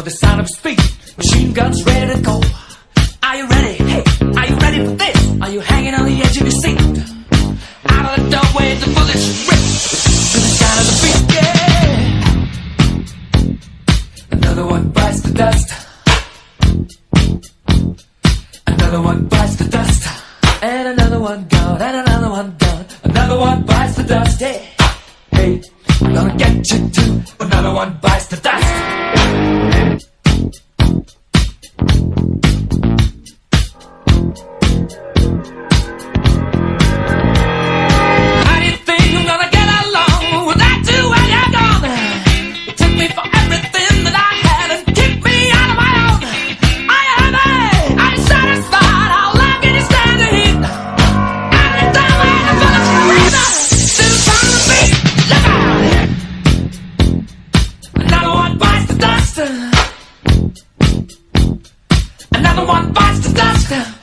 for the sound of his feet. Machine guns ready to go. Are you ready? Hey, are you ready for this? Are you hanging on the edge of your seat? Out of the doorway, the bullets rip to the sound of the beat. Yeah. Another one bites the dust. Another one bites the dust. And another one gone. And another one gone. Another one bites the dust. Hey, hey, I'm gonna get you too. Another one bites the dust. Another one bites the dust.